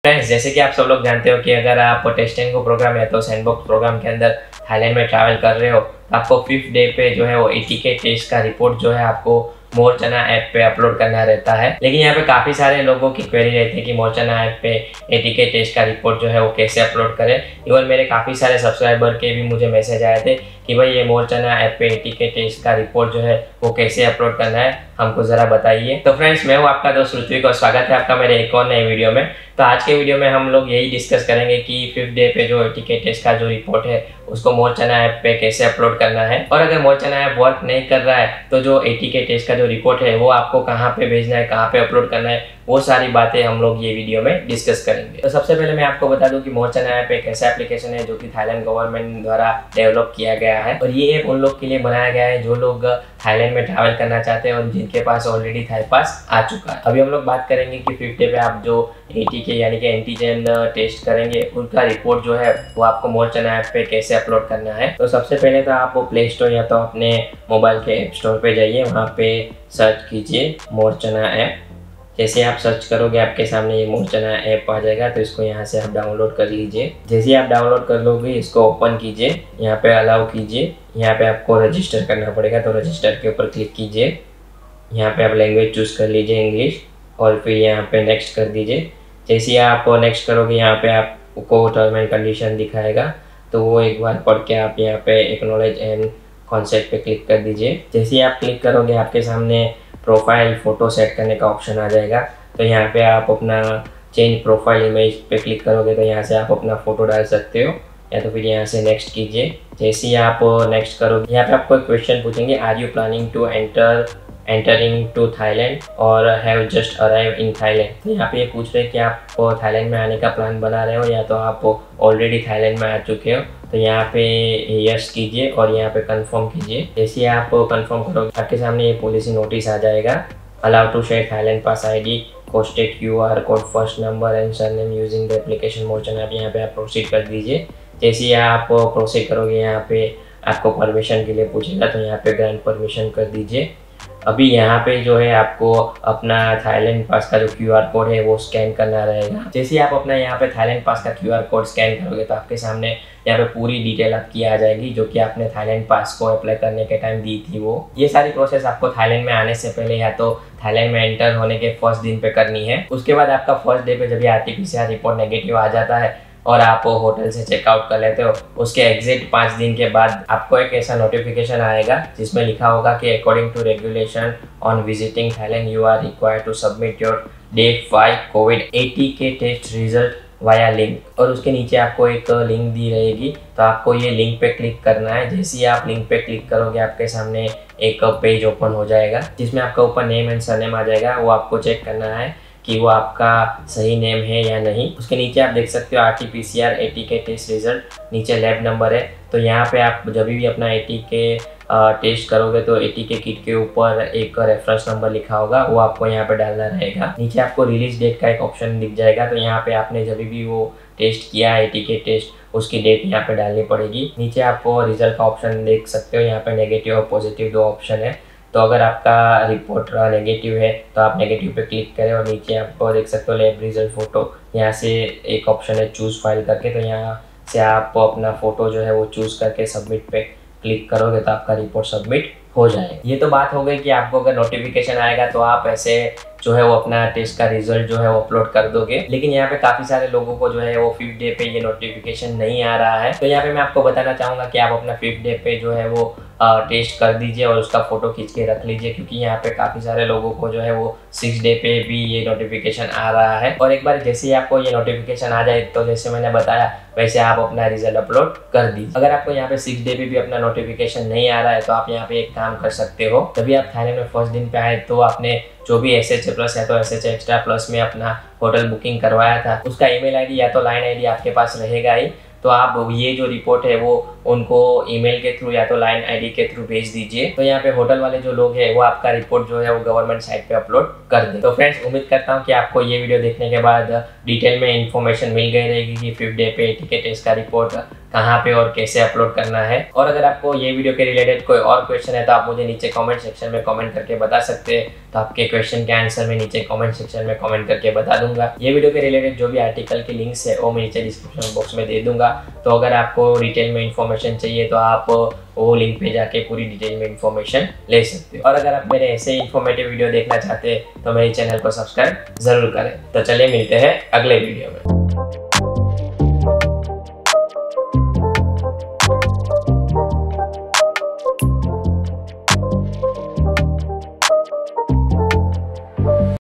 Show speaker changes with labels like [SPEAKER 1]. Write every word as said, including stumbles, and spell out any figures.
[SPEAKER 1] Friends, जैसे कि आप सब लोग जानते हो कि अगर आप टेस्टिंग प्रोग्राम या तो सैंडबॉक्स प्रोग्राम के अंदर थाईलैंड में ट्रैवल कर रहे हो तो आपको फिफ्थ डे पे जो है वो एटी के टेस्ट का रिपोर्ट जो है आपको मोरचना ऐप पे अपलोड करना रहता है। लेकिन यहाँ पे काफ़ी सारे लोगों की क्वेरी रहती है कि मोरचना ऐप पे एटी के टेस्ट का रिपोर्ट जो है वो कैसे अपलोड करें। इवन मेरे काफ़ी सारे सब्सक्राइबर के भी मुझे मैसेज आए थे कि भाई ये मोरचना ऐप पे एटी के टेस्ट का रिपोर्ट जो है वो कैसे अपलोड करना है, हमको ज़रा बताइए। तो फ्रेंड्स, मैं हूँ आपका दोस्त ऋत्विक और स्वागत है आपका मेरे एक और नए वीडियो में। तो आज के वीडियो में हम लोग यही डिस्कस करेंगे कि फिफ्थ डे पे जो एटी के टेस्ट का जो रिपोर्ट है उसको मोरचना ऐप पे कैसे अपलोड करना है, और अगर मोरचना ऐप वर्क नहीं कर रहा है तो जो एटी के टेस्ट का जो रिपोर्ट है वो आपको कहाँ पे भेजना है, कहाँ पे अपलोड करना है, वो सारी बातें हम लोग ये वीडियो में डिस्कस करेंगे। तो सबसे पहले मैं आपको बता दूं कि मोरचना ऐप एक ऐसा एप्लीकेशन है जो कि थाईलैंड गवर्नमेंट द्वारा डेवलप किया गया है, और ये ऐप उन लोग के लिए बनाया गया है जो लोग थाईलैंड में ट्रैवल करना चाहते हैं और जिनके पास ऑलरेडी थाई पास आ चुका है। अभी हम लोग बात करेंगे कि फिफ्थ डे पे आप जो एटी के यानी कि एंटीजन टेस्ट करेंगे उनका रिपोर्ट जो है वो आपको मोरचना ऐप पे कैसे अपलोड करना है। तो सबसे पहले तो आप प्ले स्टोर या तो अपने मोबाइल के ऐप स्टोर पे जाइए, वहाँ पे सर्च कीजिए मोरचना ऐप। जैसे आप सर्च करोगे आपके सामने ये मोरचना ऐप आ जाएगा, तो इसको यहाँ से आप डाउनलोड कर लीजिए। जैसे आप डाउनलोड कर लोगे इसको ओपन कीजिए, यहाँ पे अलाउ कीजिए। यहाँ पे आपको रजिस्टर करना पड़ेगा, तो रजिस्टर के ऊपर क्लिक कीजिए। यहाँ पे आप लैंग्वेज चूज़ कर लीजिए इंग्लिश, और फिर यहाँ पे नेक्स्ट कर दीजिए। जैसे आप नेक्स्ट करोगे यहाँ पे आपको टर्म एंड कंडीशन दिखाएगा, तो वो एक बार पढ़ के आप यहाँ पे एक्नॉलेज एंड कॉन्सेप्ट पे क्लिक कर दीजिए। जैसे आप क्लिक करोगे आपके सामने प्रोफाइल फ़ोटो सेट करने का ऑप्शन आ जाएगा, तो यहाँ पे आप अपना चेंज प्रोफाइल इमेज पे क्लिक करोगे तो यहाँ से आप अपना फ़ोटो डाल सकते हो, या तो फिर यहाँ से नेक्स्ट कीजिए। जैसे ही आप नेक्स्ट करोगे यहाँ पे आपको एक क्वेश्चन पूछेंगे, are you planning to enter entering to Thailand और have just arrive in Thailand. तो यहाँ पे ये पूछ रहे हैं कि आप थाईलैंड में आने का प्लान बना रहे हो या तो आप ऑलरेडी थाईलैंड में आ चुके हो। तो यहाँ पे यस कीजिए और यहाँ पे कंफर्म कीजिए। जैसे आप कंफर्म करोगे आपके सामने ये पॉलिसी नोटिस आ जाएगा, allow to share Thailand pass I D costed Q R code first number and surname using the application Mor Chana app. यहाँ पे आप प्रोसीड कर दीजिए। जैसे आप प्रोसीड करोगे यहाँ पे आपको परमिशन के लिए पूछेगा, तो यहाँ पे ग्रांट परमिशन कर दीजिए। अभी यहाँ पे जो है आपको अपना थाईलैंड पास का जो क्यूआर कोड है वो स्कैन करना रहेगा। जैसे आप अपना यहाँ पे थाईलैंड पास का क्यूआर कोड स्कैन करोगे तो आपके सामने यहाँ पे पूरी डिटेल आपकी आ जाएगी जो कि आपने थाईलैंड पास को अप्लाई करने के टाइम दी थी। वो ये सारी प्रोसेस आपको थाईलैंड में आने से पहले या तो थाईलैंड में एंटर होने के फर्स्ट दिन पे करनी है। उसके बाद आपका फर्स्ट डे पे जब ये आरटीपीसीआर रिपोर्ट नेगेटिव आ जाता है और आप होटल से चेकआउट कर लेते हो, उसके एग्जिट पाँच दिन के बाद आपको एक ऐसा नोटिफिकेशन आएगा जिसमें लिखा होगा कि according to regulation on visiting Thailand you are required to submit your day five Covid ATK test result via link. और उसके नीचे आपको एक लिंक दी रहेगी, तो आपको ये लिंक पे क्लिक करना है। जैसे ही आप लिंक पे क्लिक करोगे आपके सामने एक पेज ओपन हो जाएगा जिसमें आपका ऊपर नेम एंड सरनेम आ जाएगा। वो आपको चेक करना है कि वो आपका सही नेम है या नहीं। उसके नीचे आप देख सकते हो RTPCR ATK test result, नीचे लैब नंबर है। तो यहाँ पे आप जब भी अपना एटी के टेस्ट करोगे तो एटी के किट के ऊपर एक रेफरेंस नंबर लिखा होगा, वो आपको यहाँ पे डालना रहेगा। नीचे आपको रिलीज डेट का एक ऑप्शन दिख जाएगा, तो यहाँ पे आपने जब भी वो टेस्ट किया एटी के टेस्ट उसकी डेट यहाँ पे डालनी पड़ेगी। नीचे आपको रिजल्ट का ऑप्शन देख सकते हो, यहाँ पे नेगेटिव और पॉजिटिव दो ऑप्शन है। तो अगर आपका रिपोर्ट नेगेटिव है तो आप नेगेटिव पे क्लिक करें, और नीचे आपको देख सकते हो लैब रिजल्ट फोटो, यहाँ से एक ऑप्शन है चूज़ फाइल करके, तो यहाँ से आप अपना फ़ोटो जो है वो चूज़ करके सबमिट पे क्लिक करोगे तो आपका रिपोर्ट सबमिट हो जाएगा। ये तो बात हो गई कि आपको अगर नोटिफिकेशन आएगा तो आप ऐसे जो है वो अपना टेस्ट का रिजल्ट जो है वो अपलोड कर दोगे। लेकिन यहाँ पे काफ़ी सारे लोगों को जो है वो फिफ्थ डे पे ये नोटिफिकेशन नहीं आ रहा है, तो यहाँ पे मैं आपको बताना चाहूँगा कि आप अपना फिफ्थ डे पे जो है वो टेस्ट कर दीजिए और उसका फोटो खींच के रख लीजिए, क्योंकि यहाँ पे काफ़ी सारे लोगों को जो है वो सिक्स डे पे भी ये नोटिफिकेशन आ रहा है। और एक बार जैसे ही आपको ये नोटिफिकेशन आ जाए तो जैसे मैंने बताया वैसे आप अपना रिजल्ट अपलोड कर दीजिए। अगर आपको यहाँ पे सिक्स डे पे भी अपना नोटिफिकेशन नहीं आ रहा है तो आप यहाँ पे एक काम कर सकते हो, तभी आप थाईलैंड में फर्स्ट दिन पे आए तो आपने जो भी एस एच प्लस या तो एस एच एक्स्ट्रा प्लस में अपना होटल बुकिंग करवाया था उसका ईमेल आईडी या तो लाइन आईडी आपके पास रहेगा ही, तो आप ये जो रिपोर्ट है वो उनको ईमेल के थ्रू या तो लाइन आईडी के थ्रू भेज दीजिए। तो यहाँ पे होटल वाले जो लोग हैं वो आपका रिपोर्ट जो है वो गवर्नमेंट साइट पे अपलोड कर दें। तो फ्रेंड्स, उम्मीद करता हूँ कि आपको ये वीडियो देखने के बाद डिटेल में इन्फॉर्मेशन मिल गई रहेगी कि फिफ्थ डे पे एटी के टेस्ट का रिपोर्ट कहाँ पे और कैसे अपलोड करना है। और अगर आपको ये वीडियो के रिलेटेड कोई और क्वेश्चन है तो आप मुझे नीचे कमेंट सेक्शन में कमेंट करके बता सकते हैं, तो आपके क्वेश्चन के आंसर मैं नीचे कमेंट सेक्शन में कमेंट करके बता दूंगा। ये वीडियो के रिलेटेड जो भी आर्टिकल की लिंक्स है वो मैं नीचे डिस्क्रिप्शन बॉक्स में दे दूंगा, तो अगर आपको डिटेल में इन्फॉर्मेशन चाहिए तो आप वो लिंक पे जाके पूरी डिटेल में इन्फॉर्मेशन ले सकते हो। और अगर आप मेरे ऐसे इन्फॉर्मेटिव वीडियो देखना चाहते हैं तो मेरे चैनल को सब्सक्राइब जरूर करें। तो चलिए मिलते हैं अगले वीडियो में।